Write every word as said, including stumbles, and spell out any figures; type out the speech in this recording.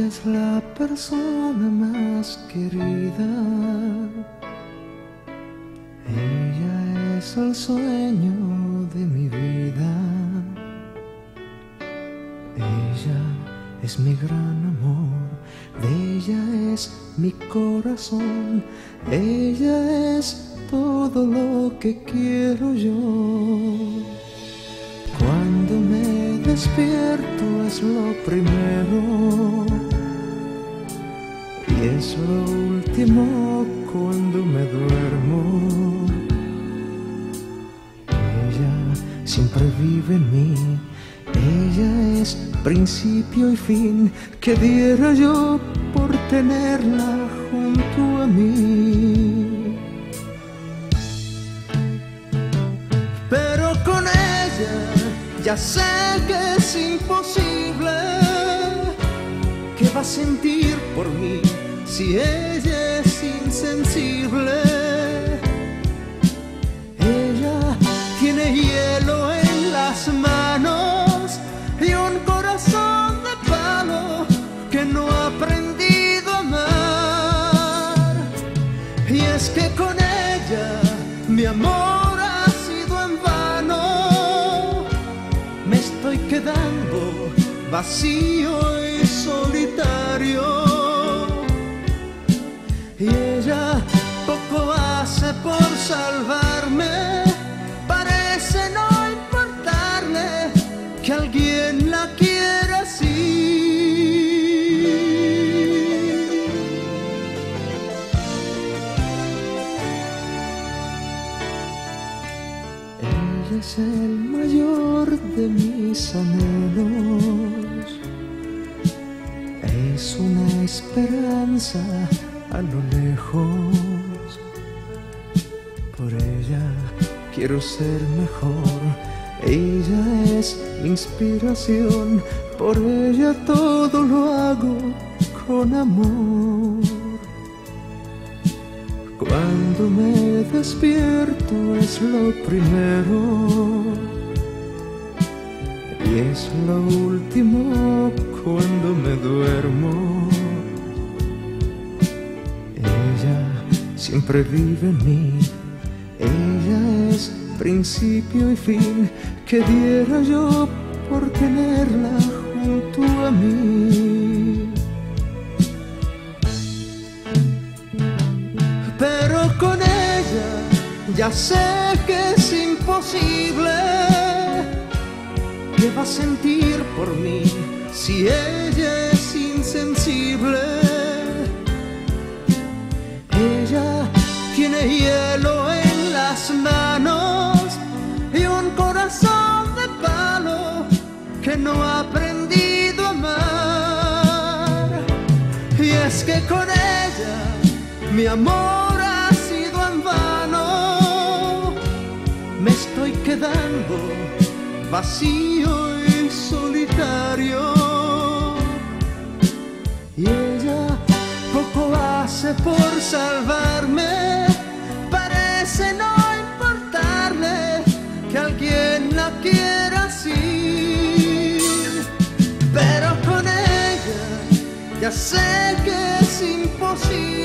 es la persona más querida. Ella es el sueño de mi vida. Ella es mi gran amor. De ella es mi corazón. Ella es todo lo que quiero yo. Cuando me despierto es lo primero y es lo último cuando me duermo. Ella siempre vive en mí. Ella es principio y fin. Que diera yo por tenerla junto a mí. Pero con ella ya sé que es imposible. ¿Qué va a sentir por mí si ella es insensible? Ella tiene hielo en las manos y un corazón de palo que no ha aprendido a amar. Y es que con ella mi amor ha sido en vano. Me estoy quedando vacío y solitario. Y ella poco hace por salvarme. Parece no importarle que alguien la quiera así. Ella es el mayor de mis anhelos. Es una esperanza a lo lejos. Por ella quiero ser mejor. Ella es mi inspiración. Por ella todo lo hago con amor. Cuando me despierto es lo primero y es lo último cuando me duermo. Ella siempre vive en mí. Ella es principio y fin. Que diera yo por tenerla junto a mí. Pero con ella ya sé que es imposible. ¿Qué va a sentir por mí si ella es insensible? Ella tiene hielo en las manos y un corazón de palo que no ha aprendido a amar. Y es que con ella mi amor ha sido en vano. Me estoy quedando vacío y solitario. Y ella poco hace por salvarme. Parece no importarle que alguien la quiera así. Pero con ella ya sé que es imposible.